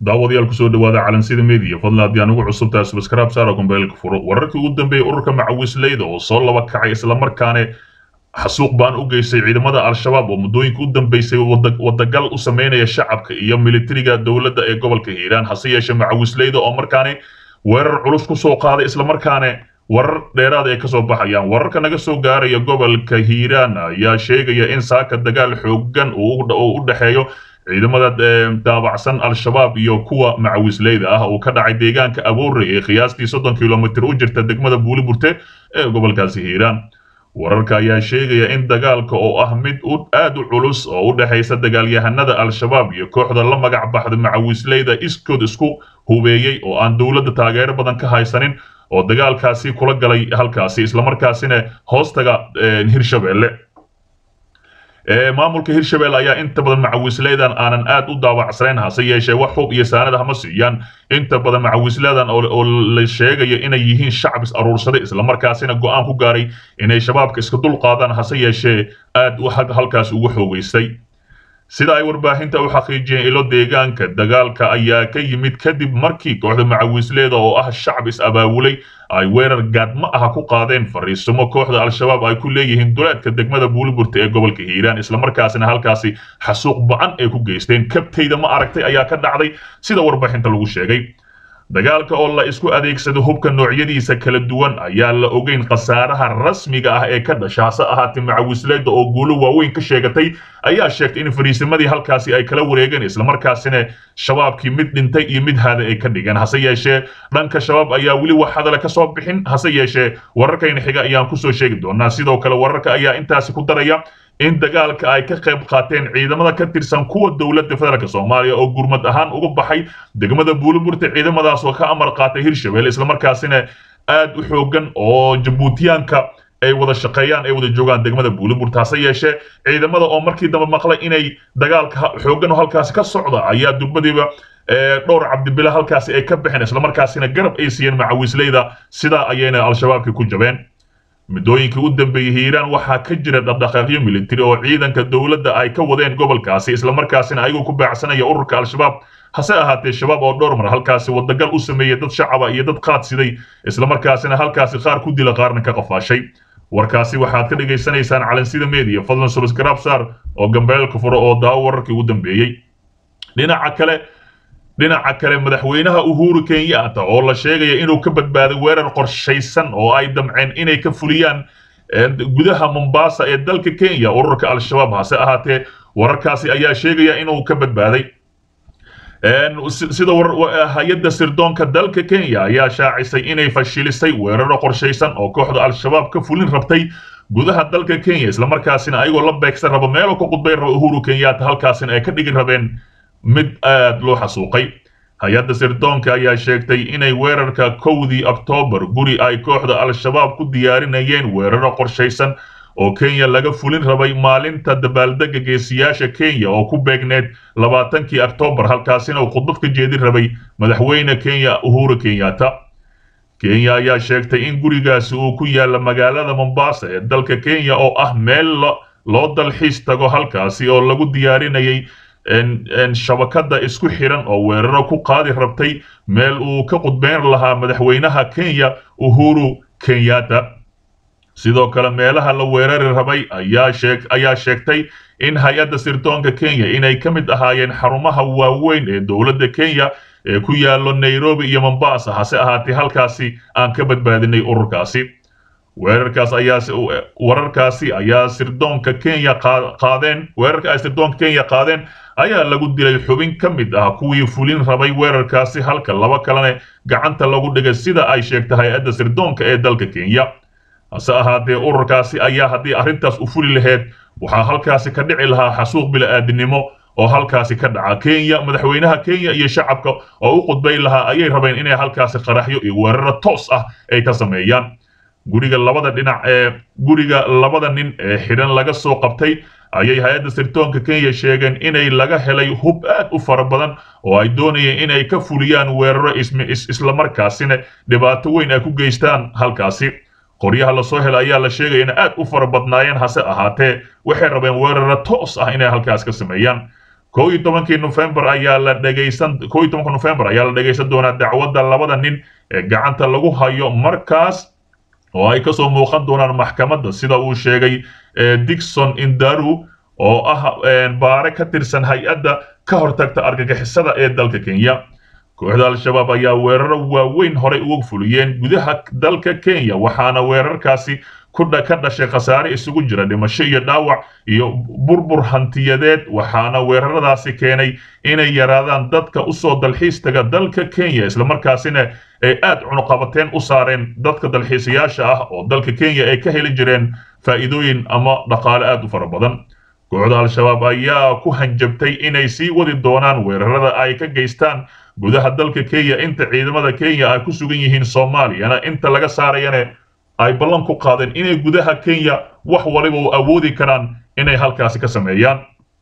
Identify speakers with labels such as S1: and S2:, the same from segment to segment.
S1: daawadayaal ku soo dhawaada calansida media fadlan haddii aan ugu cusubtahay subscribe saara kumbeelka furo wararkii ugu dambeeyay ururka macawisleyda oo soo laba kacay isla markaana xasuuq baan u geystay ciidamada al-shabaab oo muddooyinka u dambeysay wadagal u sameynaya shacabka iyo militariga dowladda ee gobolka hiiraan hase yeeshee macawisleyda oo markaana weerar culus ku soo qaaday isla markaana warar dheeraad ay ka soo baxayaan wararka naga soo gaaraya gobolka hiiraan ayaa sheegaya in saaka dagaal xooggan uu u dhaxeeyo ciidamada daabacsan al-shabaab iyo kuwa macawisleyda ah oo ka dhacay deegaanka Aboore ee qiyaastii 30 kilomitir u jirta degmada Buuliburte ee gobolkaasi Hiiraan wararka ayaa sheegaya in dagaalka oo ah mid aad u culus oo u dhaxaysa dagaalyahanada al-shabaab iyo kooxda la magac baxday macawisleyda iskood isku hubeeyay oo aan dawladda taageero badan ka haysanin oo dagaalkaasi kula galay halkaasi isla markaasina hoostaga Hirshabeelle maamulka Hirshabeelle ayaa inta badan macawisleydan aanan aad u daawacsaneyn hase yeeshee wax hub iyo saanad ma siiyaan inta badan macawisleydan oo la sheegayo inay yihiin shacab is aruursaday isla markaasina go'aan ku gaaray inay shabaabka iska dul qaadaan hase yeeshee aad u halkaas ugu xoogaystay sida ay warbaahinta u xaqiijiyeen ilo deegaanka dagaalka ayaa ka yimid kadib markii kooxda macawisleyda oo ah shacab is abaabulay ay weerar gaadma ah ku qaadeen fariisimo kooxda al-shabaab ay ku leeyihiin duleedka degmada Buuliburte ee gobolka Hiiraan isla markaasina halkaasi xasuuq ba'an ay ku geysteen kabtayda ma aragtay ayaa ka dhacday sida warbaahinta lagu sheegay dagaalka oo la isku adeegsado hubka noocyadiisa kala duwan ayaa la ogeyn khasaaraha rasmiga ah ee ka dhashay hase ahaatee macawisleyda oo guulo waaweyn ka sheegatay ayaa sheegtay in fariisimadii halkaasi ay kala wareegeen isla markaasina shabaabkii mid dhintay iyo mid haada ay ka dhigeen hase yeeshee dhanka shabaab ayaa weli wax hadal ka soo bixin hase yeeshee wararkayna xiga ayaan ku soo sheegi doonaa sidoo kale wararka ayaa intaasi ku daraya in dagaalka ay ka qayb qaateen ciidamada ka tirsan kuwa dawladda federaalka Soomaaliya oo gurmad ahaan uga baxay degmada Buuliburte ciidamadaas oo ka amar qaatay Hirshabeelle isla markaasina aad u xoogan oo Jabuutiyaanka ay wada shaqeeyaan ay wada joogaan degmada Buuliburte hase yeeshee ciidamada oo markii dambe maqlay inay dagaalka xoogan halkaas ka socda ayaa dubadiiba dhowr cabdibila halkaasi ay ka bixeen isla markaasina garab ay siiyeen macawisleyda sida ayayna al-shabaabka ku jabeen midooyinka u dambeeyay Hiiraan waxa ka jira dhaqdhaqaaqyo militari oo ciidanka dawladda ay ka wadeen gobolkaasi isla markaasina ayagu ku baacsanaya ururka al-shabaab hase ahaatee shabaab oo dhowr mar halkaasi wadagal u sameeyay dad shacab iyo dad qaadsiday isla markaasina halkaasi qaar ku dila qaarna ka qafaashay warkaasi waxaad ka dhageysanaysaan calansida media fadlan subscribe saar oo gambeelka furo oo daawo wararkii ugu dambeeyay dhinaca kale madaxweynaha Uhuru Kenyatta oo la sheegay inuu ka badbaaday weerar qorshaysan oo ay damceen inay ka fuliyaan gudaha Mombasa ee dalka Kenya ururka al-shabaab hase ahaatee wararkaasi ayaa sheegaya inuu ka badbaaday sida hay'adda sirdoonka dalka Kenya ayaa shaacisay inay fashilisay weerar qorshaysan oo kooxda al-shabaab ka fulin rabtay gudaha dalka Kenya isla markaasina ayagoo la beegsan rabo meel ka qudbay Uhuru Kenyatta halkaasina ay ka dhigi rabeen mid aad loo xasuuqay hay'adda sirdoonka ayaa sheegtay inay weerarka 1 Oktoobar guri ay kooxda al-shabaab ku diyaarinayeen weerar qorshaysan oo Kenya laga fulin rabay maalinta dabaaldega geesiyaasha Kenya oo ku beegneed 20 Oktoobar halkaasina uu khudbad ka jeedin rabay madaxweyne Kenya Uhuru Kenyatta Kenya ayaa sheegtay in gurigaasi uu ku yaala magaalada Mombasa ee dalka Kenya oo ah meel loo dalxiis tago halkaasi oo lagu diyaarinayay shabakada isku xiran oo weeraro ku qaadi rabtay meel uu ka qudbeen lahaa madaxweynaha Kenya Uhuru Kenyatta sidoo kale meelaha la weerari rabay ayaa sheegtay in hay'adda sirdoonka Kenya inay ka mid ahaayeen xarumaha waaweyn ee dawladda Kenya ee ku yaalo Nairobi iyo Mombasa hase ahaatee halkaasi aan ka badbaadinay ururkaasi wararkaasi ayaa sirdoonka Kenya qaadeen ayaa lagu dilay xubin ka mid ah kuwii fulin rabay weerarkaasi halka laba kalena gacanta lagu dhigay sida ay sheegtay hay'adda sirdoonka ee dalka Kenya hase ahaatee ururkaasi ayaa haddii arrintaas u fuli lahayd waxaa halkaasi ka dhici lahaa xasuuq bila'aadinimo oo halkaasi ka dhaca Kenya madaxweynaha Kenya iyo shacabka oo u qudbay lahaa ayay rabeen inay halkaasi qaraxyo iyo weerar toos ah ay ka sameeyaan guriga labada nin ee xiran laga soo qabtay ayay hay'adda sirdoonka Kenya sheegeen inay laga helay hub aad u fara badan oo ay doonayeen inay ka fuliyaan weeraro isla markaasina dhibaato weyn ay ku geystaan halkaasi qoryaha la soo helay ayaa la sheegay in aad u fara badnaayeen hase ahaatee waxay rabeen weeraro toos ah inay halkaas ka sameeyaan 11 November ayaa la dhageysan doonaa dacwadda labada nin ee gacanta lagu hayo markaas oo ay ka soo muuqan doonaan maxkamadda sida uu sheegay Dickson Indaru oo ah baare ka tirsan hay'adda ka hortagta argagixisada ee dalka Kenya. kooxda al-shabaab ayaa weeraro waaweyn horey uga fuliyeen gudaha dalka Kenya waxaana weerarkaasi ka dhashay khasaare isugu jira dhimasho iyo dhaawac iyo burbur hantiyadeed waxaana weeraradaasi keenay inay yaraadaan dadka u soo dalxiis taga dalka Kenya isla markaasina ay aad cunuqabateen u saareen dadka dalxiisayaasha ah oo dalka Kenya ay ka heli jireen faa'iidooyin ama dhaqaale aad u fara badan. kooxda al-shabaab ayaa ku hanjabtay inay sii wadi doonaan weerarada ay ka geystaan gudaha dalka Kenya inta ciidamada Kenya ay ku sugan yihiin Soomaaliyana inta laga saarayana ay ballan ku qaadeen inay gudaha Kenya wax waliba u awoodi karaan inay halkaasi ka sameeyaan.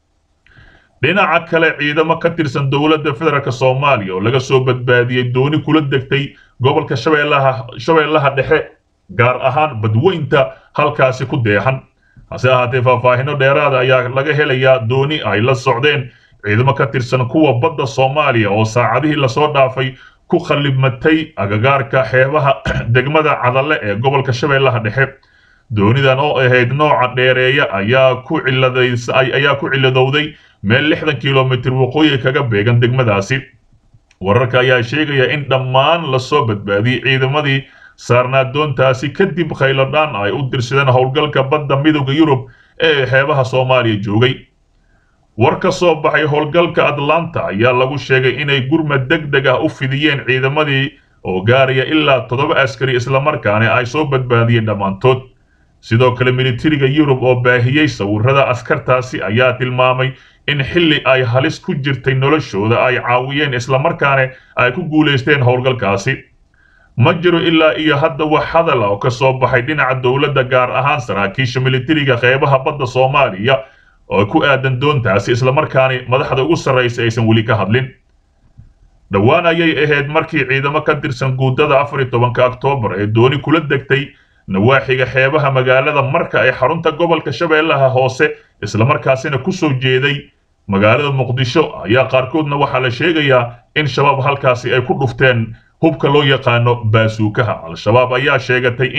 S1: dhinaca kale ciidamo ka tirsan dowladda federaalka Soomaaliya oo laga soo badbaadiyay dooni kula degtay gobolka Shabeellaha Dhexe gaar ahaan badweynta halkaasi ku deexan. hase ahaatee faahfaahinno dheeraad ayaa laga helayaa dooni ay la socdeen ciidamo ka tirsan kuwa badda Soomaaliya oo saacadihii la soo dhaafay ku khalibmatay agagaarka xeebaha degmada Cadalle ee gobolka Shabeellaha Dhexe. doonidan oo ahayd nooca dheereeya ayaa ku ciladowday meel 60 kiiloomitir waqooyi kaga beegan degmadaasi. wararka ayaa sheegaya in dhammaan la soo badbaadiyay ciidamadii saarnaa doontaasi kadib khayladhaan ay u dirsadeen howlgalka badda midowga Yurub ee xeebaha Soomaaliya joogay. war ka soo baxay howlgalka Atlanta ayaa lagu sheegay inay gurmad degdeg ah u fidiyeen ciidamadii oo gaaraya ilaa 7 askari isla markaana ay soo badbaadiyeen dhammaantood. sidoo kale militariga Yurub oo baahiyay sawirrada askartaasi ayaa tilmaamay in xilli ay halis ku jirtay noloshooda ay caawiyeen isla markaana ay ku guuleysteen howlgalkaasi. ma jiro ilaa iyo hadda wax hadal oo ka soo baxay dhinaca dowladda gaar ahaan saraakiisha militariga qeybaha badda Soomaaliya oo ku aadan doontaasi isla markaana madaxda ugu sarreeyay aysan wali ka hadlin. dhawaan ayay ahayd markii ciidamo ka tirsan guudada 14 Oktoobar ee dooni kula degtay nawaaxiga xeebaha magaalada marka ay xarunta gobolka Shabeellaha Hoose isla markaasina ku soo jeeday magaalada Muqdisho ayaa qaarkoodna waxa la sheegayaa in shabaab halkaasi ay ku dhufteen hubka loo yaqaano baasuukaha. al-shabaab ayaa sheegatay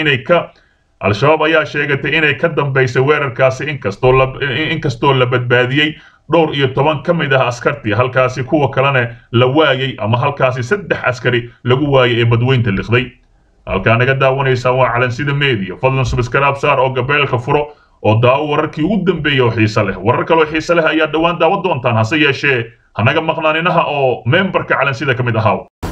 S1: inay ka dambeysay weerarkaasi inkastoo la badbaadiyay dhowr iyo 10 ka mid ah askartii halkaasi kuwa kalena la waayay ama halkaasi 3 askari lagu waayay ee badweynta liqday. halka naga daawanaysa waa Calansida Media fadlan subscribe saar oo gabeelka furo oo daawo wararkii ugu dambeeyay oo xiiso leh. warar kale oo xiiso leh ayaa dhawaan daawo doontaan hase yeeshee hanaga maqnaaninaha oo memberka Calansida ka mid ahaa.